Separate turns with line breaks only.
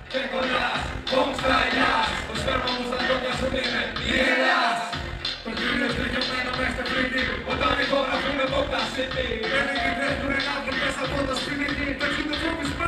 και κολλάς, πώς τραγιάς. Το σπέρμα μου στα δόντια σου είναι γελάς. Το κύριο στοιχειωμένο μες στο σπίτι, όταν οι χώρα βγουνε από τα city. Μπαίνει και τρέχουνε να βρουν μέσα από το σπίτι, τέτοιοι με τρόπους.